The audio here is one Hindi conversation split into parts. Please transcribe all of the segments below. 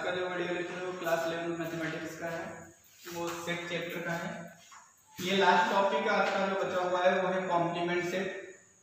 का जो वीडियो लेक्चर है वो क्लास 11 मैथमेटिक्स का है, वो सेट चैप्टर का है। ये लास्ट टॉपिक आज का जो बचा हुआ है वो है कॉम्प्लीमेंट सेट।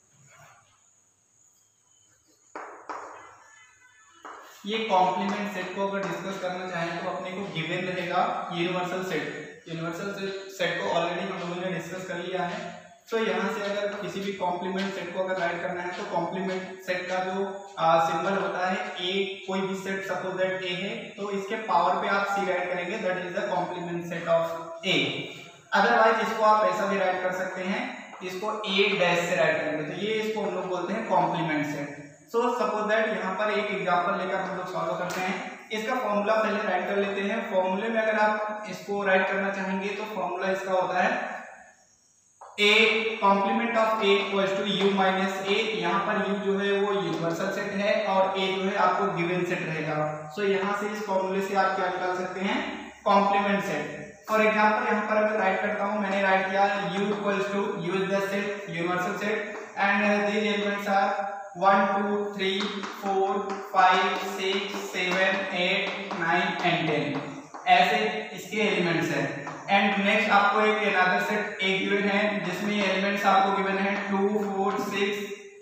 ये कॉम्प्लीमेंट सेट को अगर डिस्कस करना चाहें तो अपने को गिवन रहेगा यूनिवर्सल सेट। यूनिवर्सल सेट को ऑलरेडी हम लोगों ने डिस्कस कर लिया है। तो यहाँ से अगर किसी भी कॉम्प्लीमेंट सेट को अगर राइट करना है तो कॉम्प्लीमेंट सेट का जो सिंबल होता है ए, कोई भी सेट सपोज दैट ए है तो इसके पावर पे आप सी राइट करेंगे, that is the complement set of A. Otherwise इसको आप ऐसा भी राइट कर सकते हैं, इसको ए डैश से राइट करेंगे तो ये इसको हम लोग बोलते हैं complement set. So suppose that यहाँ पर एक एग्जांपल लेकर हम लोग सॉल्व करते हैं। इसका फॉर्मूला पहले राइट कर लेते हैं। फॉर्मूले में अगर आप इसको राइट करना चाहेंगे तो फॉर्मूला इसका होता है a complement of a equals to u minus a। यहाँ पर u जो है वो यूनिवर्सल सेट है और a जो है आपको गिवन सेट रहेगा। सो यहाँ से इस फॉर्मूले से आप क्या निकाल सकते हैं, कॉम्प्लीमेंट सेट। फॉर एग्जांपल यहाँ पर अगर राइट करता हूँ, मैंने राइट किया u equals to u is the set, universal set, and these elements are 1 2 3 4 5 6 7 8 9 and 10 ऐसे इसके एलिमेंट्स हैं। एंड नेक्स्ट आपको एक अनदर सेट ए गिवन है जिसमें एलिमेंट्स आपको गिवन है 2 4 6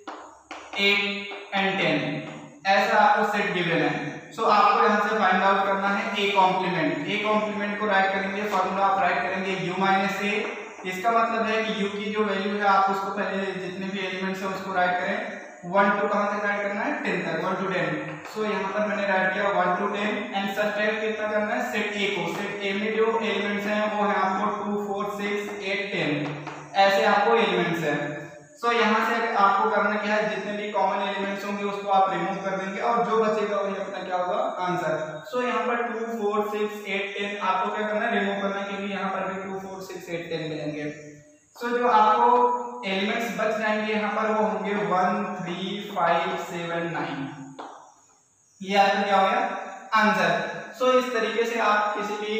8 एंड 10 ऐसा आपको सेट गिवन है। सो आपको यहाँ से फाइंड आउट करना है ए कॉम्प्लीमेंट। ए कॉम्प्लीमेंट को राइट करेंगे, फॉर्मूला आप राइट करेंगे u माइनस ए। इसका मतलब है कि u की जो वैल्यू है आप उसको पहले जितने भी एलिमेंट्स है उसको राइट करें। 1 to कहां तक राइट करना है, 10 तक, 1 to 10। सो यहाँ पर मैंने राइट किया 1 to 10 एंड सब्ट्रैक्ट कितना करना है, सेट ए को। सेट ए में जो एलिमेंट्स हैं वो है आपको 2 4 6 8 10 ऐसे आपको एलिमेंट्स हैं। सो यहाँ से आपको करना क्या है, जितने भी कॉमन एलिमेंट्स होंगे उसको आप रिमूव कर देंगे और जो बचेगा वही अपना क्या होगा, आंसर। सो यहाँ पर 2 4 6 8 10 आपको क्या करना है, रिमूव करना है, क्योंकि यहाँ पर भी 2 4 6 8 10 मिलेंगे। सो जो आपको एलिमेंट्स बच जाएंगे यहाँ पर वो होंगे 1 3 5 7 9। ये आपका क्या हो गया, आंसर। सो इस तरीके से आप किसी भी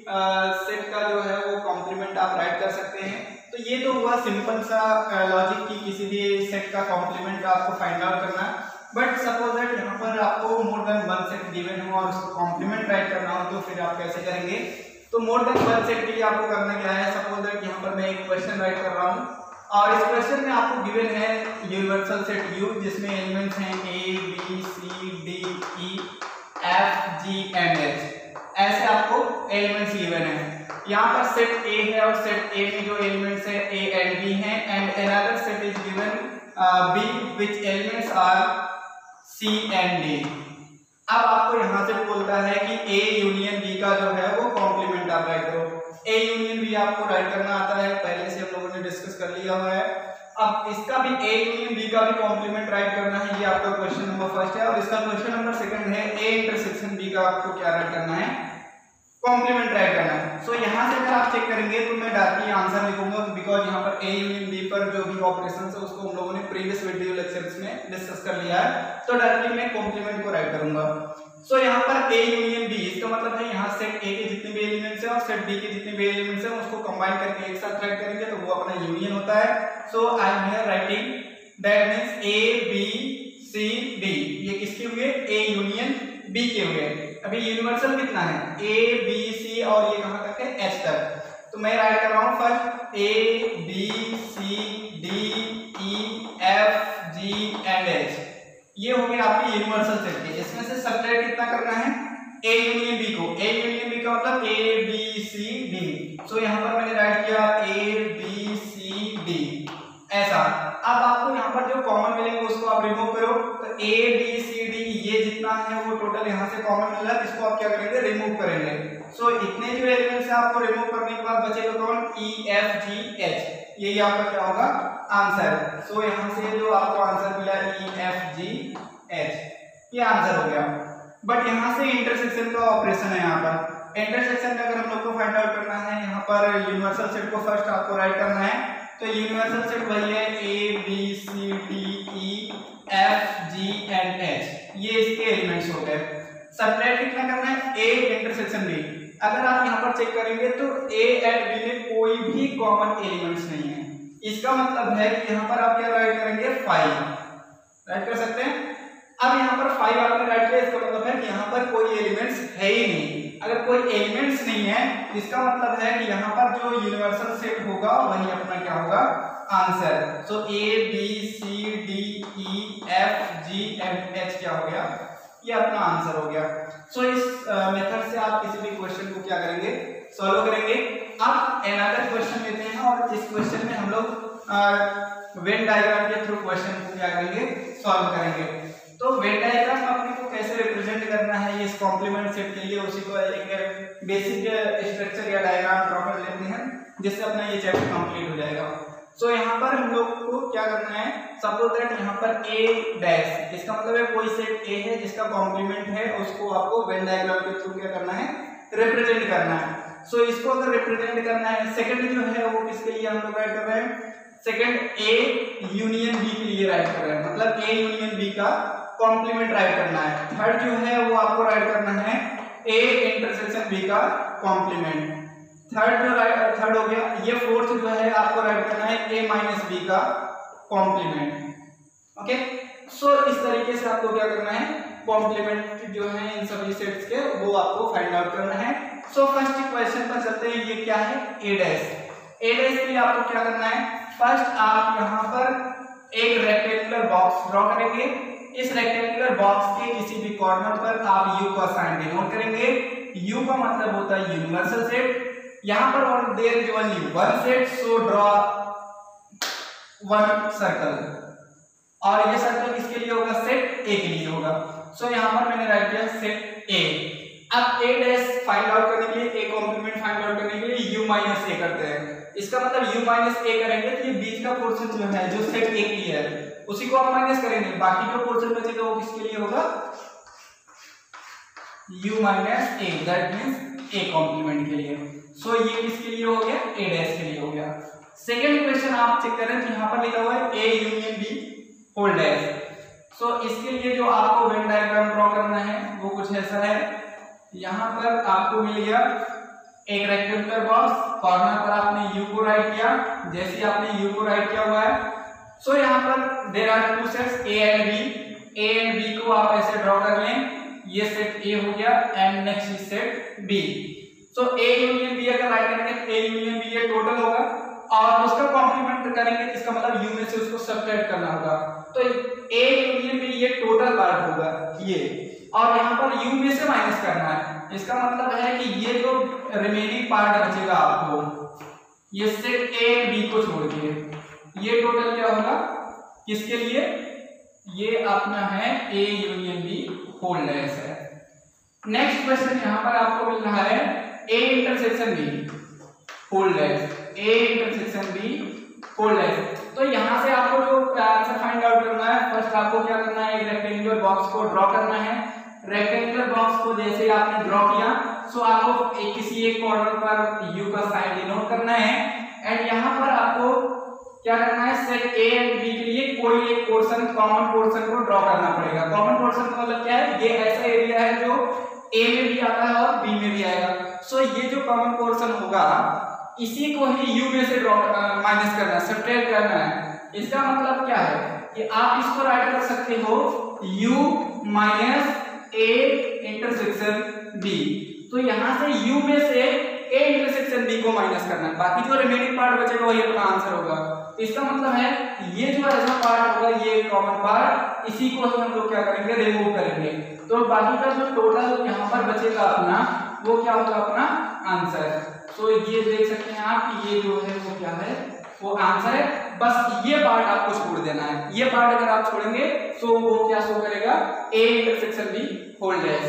सेट का जो है वो कॉम्प्लीमेंट आप राइट कर सकते हैं। तो ये तो हुआ सिंपल सा लॉजिक की किसी भी सेट का कॉम्प्लीमेंट आपको फाइंड आउट करना। बट सपोज दैट यहाँ पर आपको more than one set given हो और उसको कॉम्प्लीमेंट राइट करना हो तो फिर आप कैसे करेंगे। तो मोर देन वन सेट के लिए आपको करना क्या है, सपोज दैट यहाँ पर मैं एक क्वेश्चन राइट कर रहा हूँ और इस क्वेश्चन में आपको गिवन है यूनिवर्सल सेट U जिसमें एलिमेंट्स हैं A B C D E F G and H ऐसे आपको एलिमेंट्स गिवन है। यहाँ पर सेट A है और सेट A में जो एलिमेंट्स है A एंड B हैं and another set is given B which elements are C and D। अब आपको यहाँ से बोलता है कि A यूनियन B का जो है वो कॉम्प्लीमेंट आप राइट करो। A यूनियन B आपको राइट करना आता है, पहले से हम लोगों ने डिस्कस कर लिया हुआ है। अब इसका भी A यूनियन B का भी कॉम्प्लीमेंट राइट करना है, ये आपका क्वेश्चन नंबर फर्स्ट है। और इसका क्वेश्चन नंबर सेकंड है A इंटरसेक्शन B का आपको क्या राइट करना है, कॉम्प्लीमेंट राइट करना है। सो यहाँ से अगर आप चेक करेंगे तो मैं डायरेक्टली आंसर लिखूंगा, बिकॉज यहाँ पर A यूनियन B पर जो भी ऑपरेशन है उसको हम लोगों ने प्रीवियस वीडियो लेक्चर्स में डिस्कस कर लिया है, तो डायरेक्टली मैं कॉम्प्लीमेंट को राइट करूंगा। सो यहाँ पर A यूनियन B, इसका मतलब है यहाँ सेट A के जितने भी एलिमेंट्स हैं और सेट B के जितने भी एलिमेंट्स हैं उसको कंबाइन करके एक साथ राइट करेंगे तो वो अपना यूनियन होता है। So I am here writing that means A B C D, ये किसके हुए, A यूनियन B के हुए। अभी यूनिवर्सल कितना है, A B C और ये कहां तक है, H तक। तो मैं राइट कर रहा हूं first A B C D E F G and H, ये हो गया आपके यूनिवर्सल सेट के। इसमें से सब्ट्रैक्ट कितना करना है, A यूनियन B को। A यूनियन B का मतलब A B C D। सो यहाँ पर मैंने राइट किया A B C D ऐसा। अब आपको यहाँ पर जो कॉमन मिलेंगे उसको आप रिमूव करो, तो A B C D ये जितना है वो टोटल यहाँ से कॉमन मिल रहा है, इसको आप क्या करेंगे, रिमूव करेंगे। सो इतने जो एलिमेंट्स है आपको रिमूव करने के बाद बचेगा कौन, E F G H, यही आपका क्या होगा, आंसर। सो यहाँ से जो आपको आंसर मिला E F G H, ये आंसर हो गया। बट यहाँ से इंटरसेक्शन का ऑपरेशन है। यहाँ पर इंटरसेक्शन में अगर हम लोग को फाइंड आउट करना है, यहाँ पर यूनिवर्सल सेट को फर्स्ट आपको राइट करना है। तो यूनिवर्सल सेट वही है A B C D E F G and H, ये इसके एलिमेंट्स हो गए। सब्ट्रैक्ट कितना करना है, A इंटरसेक्शन B। अगर आप यहाँ पर चेक करेंगे तो A एंड B में कोई भी कॉमन एलिमेंट्स नहीं है, इसका मतलब है कि यहाँ पर आप क्या राइट करेंगे, 5 राइट कर सकते हैं। अब यहाँ पर 5 आपने राइट किया, इसका मतलब है कि यहाँ पर कोई एलिमेंट्स है ही नहीं। अगर कोई एलिमेंट्स नहीं है इसका मतलब है कि यहाँ पर जो यूनिवर्सल सेट होगा वही अपना क्या होगा, answer. So A B C D E F G M H क्या हो गया, ये अपना आंसर हो गया। सो इस मेथड से आप किसी भी क्वेश्चन को क्या करेंगे, सॉल्व करेंगे। अब अनदर क्वेश्चन लेते हैं और इस क्वेश्चन में हम लोग वेन डायग्राम के थ्रू क्वेश्चन को क्या करेंगे, सॉल्व करेंगे। तो वेन डायग्राम अपने को कैसे रिप्रेजेंट करना है इस कॉम्प्लीमेंट सेट के लिए, उसी को एक बेसिक स्ट्रक्चर या डायग्राम ड्रॉ कर लेते हैं जिससे अपना ये चैप्टर कंप्लीट हो जाएगा। सो यहाँ पर हम लोग को क्या करना है, सपोज दैट यहाँ पर A डैश, इसका मतलब है कोई सेट A है जिसका कॉम्प्लीमेंट है, उसको आपको वेन डायग्राम के थ्रू क्या करना है, रिप्रेजेंट करना है। सो इसको अगर रिप्रेजेंट करना है, सेकंड जो है वो किसके लिए हम लोग राइट कर रहे हैं, सेकंड A यूनियन B के लिए राइट कर रहे हैं, मतलब A यूनियन B का कॉम्प्लीमेंट राइट करना है। थर्ड जो है वो आपको राइट करना है A इंटरसेक्शन B का कॉम्प्लीमेंट। थर्ड हो गया। ये फोर्थ जो है आपको राइट करना है A माइनस B का कॉम्प्लीमेंट। ओके, सो इस तरीके से आपको क्या करना है, कॉम्प्लीमेंट जो है इन सभी सेट्स के वो आपको फाइंड आउट करना है। सो फर्स्ट क्वेश्चन पर चलते हैं। ये क्या है, A डैश। A डैश के लिए आपको क्या करना है, फर्स्ट आप यहाँ पर एक रेक्टेंगुलर बॉक्स ड्रॉ करेंगे। इस रेक्टेंगुलर बॉक्स के किसी भी कॉर्नर पर आप U का साइन डिनोट करेंगे। U का मतलब होता है यूनिवर्सल सेट। यहाँ पर there is only one set, so draw one circle, और ये सर्कल किसके लिए होगा, सेट A के लिए होगा। सो यहाँ पर मैंने राइट किया सेट A। अब A डैश फाइंड आउट करने के लिए, A कॉम्प्लीमेंट फाइंड आउट करने के लिए U माइनस A करते हैं। इसका मतलब U माइनस A करेंगे तो ये बीच का पोर्शन जो है, जो सेट A के लिए है, उसी को आप माइनस करेंगे, बाकी जो पोर्शन बचेगा वो किसके लिए होगा, U minus A, that means A complement के लिए। सो ये किसके लिए हो गया, A डैश के लिए हो गया। सेकंड क्वेश्चन आप चेक करें तो यहाँ पर लिखा हुआ है A union B whole dash. So इसके लिए जो आपको वेन डायग्राम ड्रॉ करना है वो कुछ ऐसा है। यहाँ पर आपको मिल गया एक रेक्टेंगुलर बॉक्स, कॉर्नर पर आपने U को राइट किया, जैसे आपने U को राइट किया हुआ है। सो यहाँ पर there are two sets A and B। A and B को आप ऐसे ड्रॉ कर लें, ये सेट A हो गया and next is set B। So A union B अगर राइट करेंगे तो A यूनियन B ये टोटल होगा, और उसका कॉम्प्लीमेंट करेंगे तो इसका मतलब U में से उसको सब्ट्रैक्ट करना होगा। तो A यूनियन B ये टोटल पार्ट होगा ये, और यहाँ पर U में से माइनस करना है। इसका मतलब है कि ये जो रिमेनिंग पार्ट बचेगा आपको, ये सेट A B को छोड़ के ये टोटल क्या होगा, किसके लिए, ये अपना है A union B whole dash है। नेक्स्ट क्वेश्चन यहाँ पर आपको मिल रहा है A intersection B whole dash, A intersection B whole dash. तो यहाँ से आपको जो आंसर फाइंड आउट करना है, फर्स्ट आपको क्या करना है, एक रेक्टेंगुलर बॉक्स को ड्रॉ करना है। रेक्टेंगुलर बॉक्स को जैसे आपने ड्रॉ किया, सो आपको किसी एक कॉर्नर पर U का साइन डिनोट करना है, एंड यहाँ पर आपको क्या करना है, सेट A एंड B के लिए कोई एक पोर्शन, कॉमन पोर्शन को ड्रॉ करना पड़ेगा। कॉमन पोर्शन का मतलब क्या है, ये ऐसा एरिया है जो A में भी आता है और B में भी आएगा। सो ये जो कॉमन पोर्शन होगा इसी को ही U में से ड्रॉ माइनस करना, सब्ट्रैक्ट करना है। इसका मतलब क्या है कि आप इसको राइट कर सकते हो U minus A intersection B। तो यहाँ से U में से A इंटरसेक्शन B को माइनस करना है, बाकी जो रिमेनिंग पार्ट बचेगा वही अपना आंसर होगा। इसका मतलब है ये जो ऐसा पार्ट होगा, ये कॉमन पार्ट, इसी को हम लोग क्या करेंगे, रिमूव करेंगे। तो बाकी का जो टोटल यहाँ पर बचेगा अपना, वो क्या होगा, अपना आंसर। तो ये देख सकते हैं आप कि ये जो है वो क्या है, वो आंसर है। बस ये पार्ट आपको छोड़ देना है, ये पार्ट अगर आप छोड़ेंगे तो वो क्या शो करेगा, A intersection B whole dash.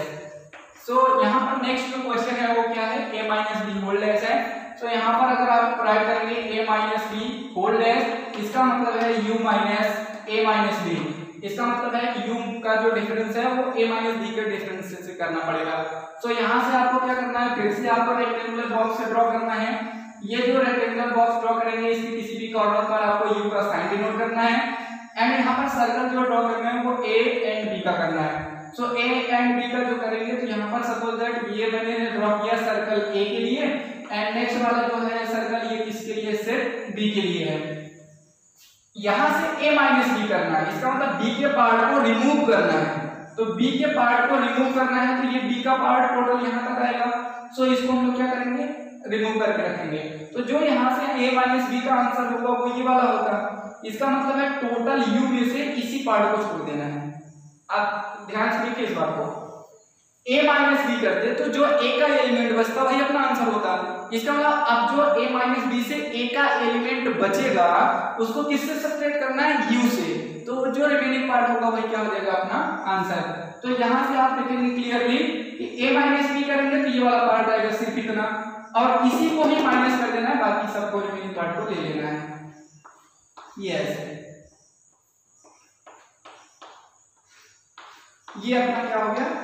So यहाँ पर नेक्स्ट जो क्वेश्चन है वो क्या है, A minus B whole dash है। तो यहाँ पर अगर आप राइट करेंगे A minus B whole dash, इसका मतलब है U minus A minus B। इसका मतलब है कि U का जो डिफरेंस है वो A माइनस B के डिफरेंस से करना पड़ेगा। तो यहाँ से आपको क्या करना है, फिर से आपको रेक्टेंगुलर बॉक्स से ड्रॉ करना है। ये जो रेक्टेंगुलर बॉक्स ड्रॉ करेंगे, इसके किसी भी कॉर्नर पर आपको U का साइन डिनोट करना है, एंड यहाँ पर सर्कल जो ड्रॉ करना है वो A एंड B का करना है। सो A एंड B का जो करेंगे, तो यहाँ पर सपोज दैट ये मैंने ड्रॉ किया सर्कल A के लिए, एंड नेक्स्ट वाला जो है सर्कल ये किसके लिए, सेट B के लिए है। यहाँ से A माइनस B करना है, इसका मतलब B के पार्ट को रिमूव करना है। तो बी के पार्ट को रिमूव करना है, तो ये बी का पार्ट टोटल यहाँ तक आएगा। सो इसको हम लोग क्या करेंगे, रिमूव करके रखेंगे। तो जो यहाँ से a माइनस बी का आंसर होगा वो ये वाला होगा। इसका मतलब है टोटल u में से इसी पार्ट को छोड़ देना है। आप ध्यान से देखिए इस बात को, a माइनस बी करते तो जो a का एलिमेंट बचता वही अपना आंसर होता। इसका मतलब अब जो a माइनस बी से a का एलिमेंट बचेगा उसको किससे सब्ट्रैक्ट करना है, u से, तो जो रिमेनिंग पार्ट होगा वही क्या हो जाएगा, अपना आंसर। तो यहाँ से आप देखेंगे क्लियरली कि a माइनस बी करेंगे तो ये वाला पार्ट आएगा सिर्फ इतना, और इसी को ही माइनस कर देना है, बाकी सबको रिमेनिंग पार्ट को ले लेना है। यस, ये अपना क्या हो गया,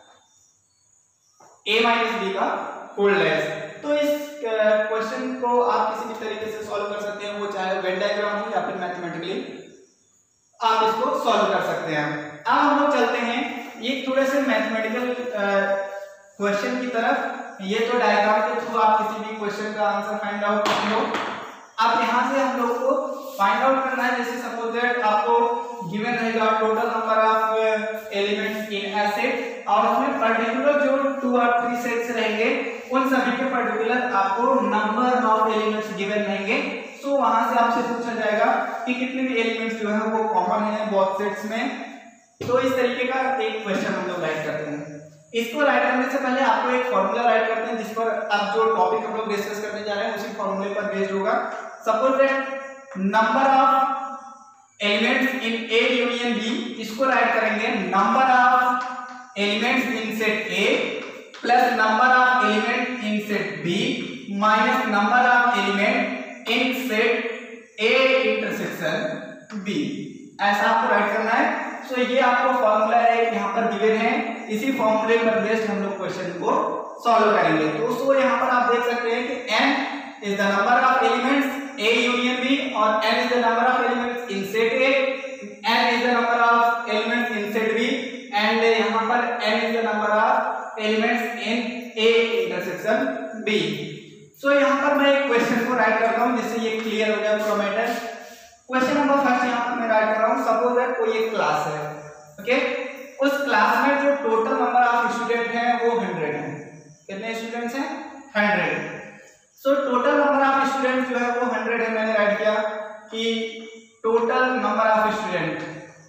a माइनस बी का होल डैश। तो इस क्वेश्चन को आप किसी भी तरीके से सॉल्व कर सकते हैं, वो चाहे वेन डायग्राम हो या फिर मैथमेटिकली आप इसको सॉल्व कर सकते हैं। अब हम लोग चलते हैं ये थोड़े से मैथमेटिकल क्वेश्चन की तरफ। ये तो डायग्राम के थ्रू आप किसी भी क्वेश्चन का आंसर फाइंड आउट करते हो। अब यहाँ से हम लोग को फाइंड आउट करना है, जैसे सपोज दैट आपको गिवन रहेगा total number of elements in a set, और उसमें पर्टिकुलर जो 2 और 3 सेट्स रहेंगे उन सभी के पर्टिकुलर आपको नंबर ऑफ एलिमेंट्स गिवन रहेंगे। सो वहां से आपसे पूछा जाएगा कि कितने भी एलिमेंट्स जो है वो कॉमन है बोथ सेट्स में। तो इस तरीके का एक क्वेश्चन हम लोग राइट करते हैं। इसको राइट करने से पहले आपको एक फॉर्मूला राइट करते हैं, जिस पर अब जो टॉपिक हम लोग डिस्कस करने जा रहे हैं उसी फॉर्मूले पर बेस्ड होगा। Suppose that number of elements in A union B, इसको राइट करेंगे number of elements in set A plus number of element in set B minus number of element in set A intersection B, ऐसा आपको राइट करना है। सो ये आपको फॉर्मूला है यहाँ पर गिवन है, इसी फॉर्मूले पर बेस्ड हम लोग क्वेश्चन को सॉल्व करेंगे। तो उसको यहाँ पर आप देख सकते हैं कि n is the number of elements a union b और n is the number of elements in set a, n is the number of elements in set b and यहाँ पर n is the number of elements in a intersection b। So यहाँ पर मैं एक क्वेश्चन को राइट करता हूँ जिससे ये क्लियर हो जाए पूरा मैटर। क्वेश्चन नंबर फर्स्ट यहाँ पर मैं राइट कर रहा हूँ। सपोज दैट कोई एक क्लास है, ओके, उस क्लास में जो टोटल नंबर ऑफ स्टूडेंट हैं वो 100 हैं। कितने स्टूडेंट्स हैं, 100। So total number of student जो है वो 100 है। मैंने राइट किया कि total number of student,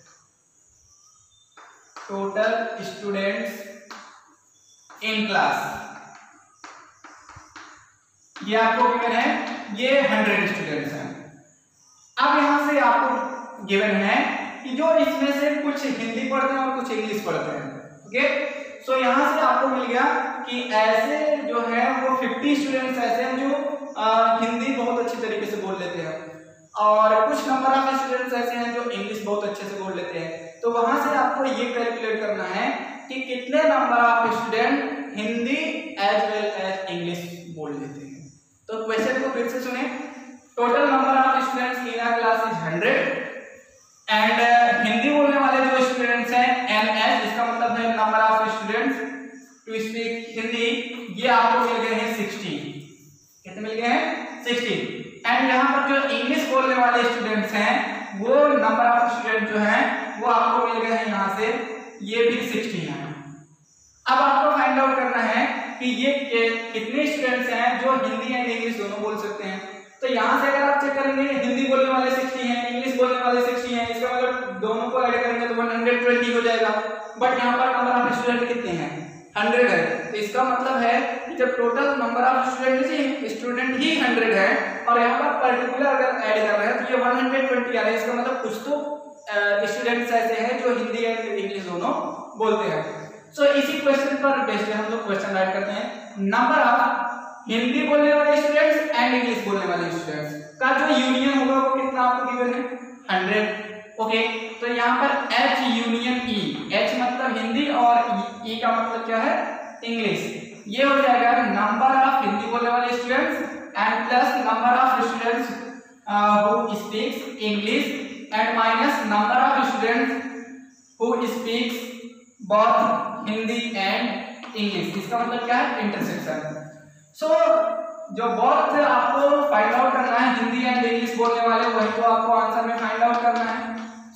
total students in class, ये आपको गिवन है, ये 100 स्टूडेंट्स हैं। अब यहां से आपको गिवन है कि जो इसमें से कुछ हिंदी पढ़ते हैं और कुछ इंग्लिश पढ़ते हैं, ओके। सो यहां से आपको मिल गया कि ऐसे जो है वो 50 स्टूडेंट्स ऐसे हैं जो हिंदी बहुत अच्छी तरीके से बोल लेते हैं, और कुछ नंबर ऑफ स्टूडेंट्स ऐसे हैं जो इंग्लिश बहुत अच्छे से बोल लेते हैं। तो वहां से आपको ये कैलकुलेट करना है कि कितने number of student Hindi as well as English बोल लेते हैं। तो क्वेश्चन को फिर से सुने। Total number of students in a class is 100 and Hindi बोलने वाले जो स्टूडेंट्स हैं NS, इसका मतलब है number of students to speak Hindi, ये आपको मिल गए हैं 60। कितने मिल गए हैं, 60। एंड यहाँ पर जो इंग्लिश बोलने वाले स्टूडेंट्स हैं वो नंबर ऑफ स्टूडेंट जो हैं वो आपको मिल गए हैं यहाँ से, ये भी 60 हैं। अब आपको फाइंड आउट करना है कि ये कितने स्टूडेंट्स हैं जो हिंदी एंड इंग्लिश दोनों बोल सकते हैं। तो यहाँ से अगर आप चेक करेंगे हिंदी बोलने वाले 60 हैं, इंग्लिश बोलने वाले 60 हैं, इसका मतलब दोनों को ऐड करेंगे तो 120 हो जाएगा। बट यहाँ पर नंबर ऑफ स्टूडेंट कितने हैं, 100 है। तो इसका मतलब है कि जब टोटल नंबर ऑफ स्टूडेंट ही 100 है और यहाँ पर पर्टिकुलर अगर ऐड कर रहे हैं तो ये 120 आ रहा है। इसका मतलब कुछ तो स्टूडेंट्स ऐसे हैं जो हिंदी एंड इंग्लिश दोनों बोलते हैं। सो इसी क्वेश्चन पर बेस्ड हम लोग क्वेश्चन राइट करते हैं। नंबर ऑफ हिंदी बोलने वाले स्टूडेंट्स एंड इंग्लिश बोलने वाले स्टूडेंट्स का जो यूनियन होगा वो कितना आपको गिवन है, 100, ओके। तो यहाँ पर H यूनियन E, H मतलब हिंदी और E का मतलब क्या है, इंग्लिश, ये हो जाएगा नंबर ऑफ हिंदी बोलने वाले students and plus number of students who speaks English and minus number of students who speaks both Hindi and English. इसका मतलब क्या है, इंटरसेक्शन। सो जो बोथ आपको फाइंड आउट करना है, हिंदी एंड इंग्लिश बोलने वाले, वही तो आपको आंसर में फाइंड आउट करना है।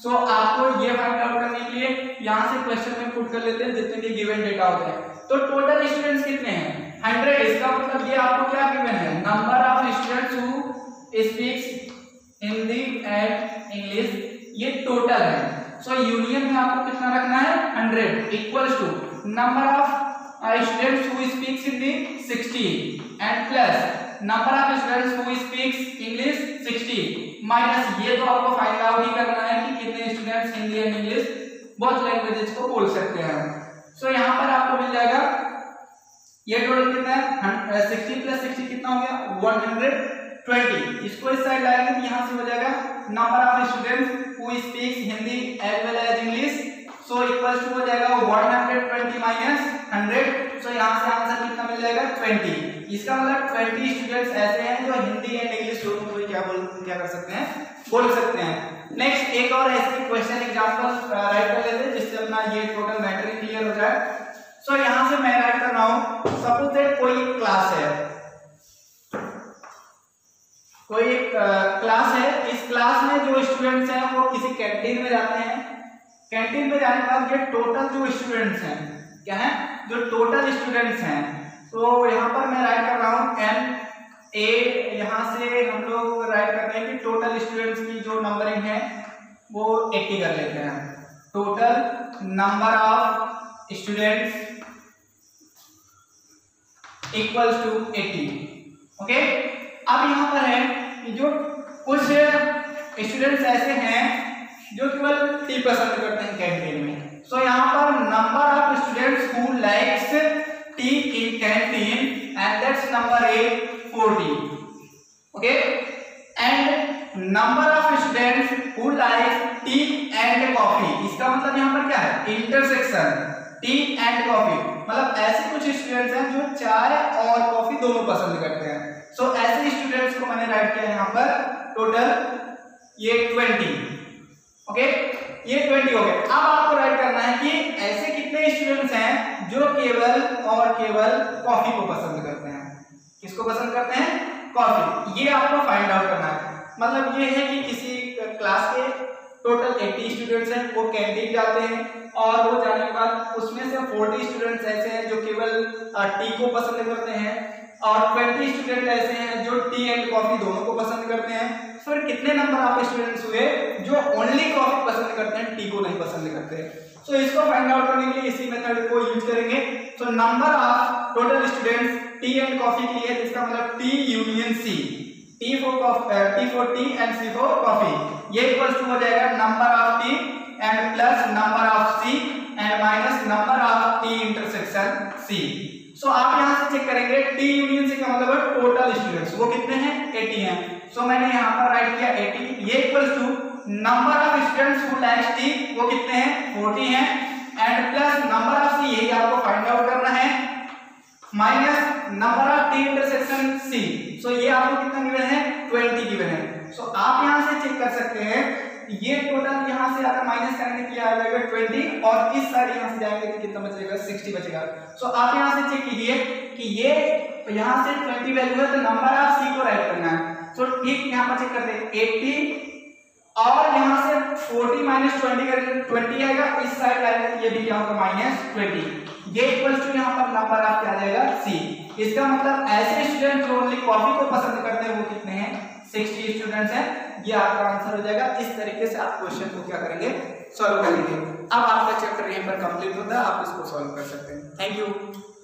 सो आपको ये फाइंड आउट करने के लिए यहाँ से क्वेश्चन में पुट कर लेते हैं जितने भी गिवन डेटा होते हैं। तो टोटल स्टूडेंट्स कितने हैं 100। इसका मतलब ये आपको क्या गिवन है number of students who speaks Hindi and English, ये टोटल है। सो यूनियन में आपको कितना रखना है 100 equals to number of students who speaks Hindi 60 and plus number of students who speaks English 60 minus ये तो आपको फाइंड आउट ही करना है कि कितने students Hindi and English both languages को बोल सकते हैं। सो यहाँ पर आपको मिल जाएगा ये टोटल कितना है 60 प्लस 60 कितना हो गया 120। इसको इस साइड लाएंगे तो यहाँ से हो जाएगा number of students who speaks Hindi as well as English, so equals to हो जाएगा 120 माइनस 100। सो यहाँ से आंसर कितना मिल जाएगा 20। इसका मतलब 20 स्टूडेंट्स ऐसे हैं जो हिंदी एंड इंग्लिश दोनों को क्या कर सकते हैं बोल सकते हैं। नेक्स्ट एक और ऐसे क्वेश्चन एग्जांपल राइट कर लेते हैं जिससे अपना ये टोटल मैटर ही क्लियर हो जाए। सो यहाँ से मैं राइट कर रहा हूँ सपोज दैट कोई एक क्लास है, कोई एक क्लास है। इस क्लास में जो स्टूडेंट्स हैं वो किसी कैंटीन में जाते हैं। कैंटीन में जाने के बाद ये टोटल जो स्टूडेंट्स हैं क्या है जो टोटल स्टूडेंट्स हैं, तो यहाँ पर मैं राइट कर रहा हूँ एन ए। यहाँ से हम लोग राइट करते हैं कि टोटल स्टूडेंट्स की जो नंबरिंग है वो 80 कर लेते हैं। Total number of students equals to 80। Okay, अब यहाँ पर है कि जो कुछ स्टूडेंट्स ऐसे हैं जो केवल टी पसंद करते हैं कैंटीन में। सो यहाँ पर number of students who likes tea in canteen and that's number is 40। Okay, and number of students who likes tea and coffee. इसका मतलब यहाँ पर क्या है इंटरसेक्शन टी एंड कॉफी, मतलब ऐसे कुछ स्टूडेंट्स हैं जो चाय और कॉफी दोनों पसंद करते हैं। सो ऐसे स्टूडेंट्स को मैंने राइट किया यहाँ पर टोटल ये 20। ओके, ये 20 हो गए। अब आपको राइट करना है कि ऐसे कितने स्टूडेंट्स हैं जो केवल और केवल कॉफी को पसंद करते हैं। किसको पसंद करते हैं कॉफी। ये आपको फाइंड आउट करना है। मतलब ये है कि किसी क्लास के टोटल 80 स्टूडेंट्स हैं वो कैंटीन जाते हैं और वो जाने के बाद उसमें से 40 स्टूडेंट्स ऐसे हैं जो केवल टी को पसंद करते हैं और 20 स्टूडेंट ऐसे हैं जो टी एंड कॉफी दोनों को पसंद करते हैं। फिर कितने नंबर ऑफ स्टूडेंट्स हुए जो ओनली कॉफी पसंद करते हैं टी को नहीं पसंद करते। सो इसको फाइंड आउट करने के लिए इसी मेथड को यूज करेंगे। So number of total students tea and coffee के लिए इसका मतलब T union C, T for tea and C for coffee. ये इक्वल्स टू हो जाएगा number of T and plus number of C and minus number of T intersection C. So आप यहां से चेक करेंगे टी यूनियन सी का मतलब है टोटल स्टूडेंट्स वो कितने हैं 80 हैं। सो मैंने यहां पर राइट किया 80। ये equals to number of students who likes tea वो कितने हैं 40 हैं and plus number of C, यही आपको फाइंड आउट करना है, minus number of T intersection C. So ये आपको कितना गिवन है 20 गिवन है। सो आप यहां से चेक कर सकते हैं ये टोटल यहां से अगर माइनस करने के लिए आ जाएगा 20 और इस साइड यहां से जाएंगे तो कितना बचेगा 60 बचेगा। सो आप यहां से चेक कीजिए कि ये यहां से 20 वैल्यू है तो नंबर ऑफ सी को राइट करना है। सो ठीक यहां पर चेक करते हैं 80 और यहां से 40 माइनस 20 करेंगे 20 आएगा, इस साइड लाएंगे तो ये भी क्या होगा -20। ये इक्वल्स टू यहां पर नंबर ऑफ क्या आ जाएगा सी। इसका मतलब ऐसे स्टूडेंट जो ओनली कॉफी को पसंद करते हैं वो कितने हैं 60 स्टूडेंट्स हैं। ये आपका आंसर हो जाएगा। इस तरीके से आप क्वेश्चन को क्या करेंगे सॉल्व करेंगे। अब आपका चैप्टर यहीं पर कंप्लीट होता है, आप इसको सॉल्व कर सकते हैं। Thank you.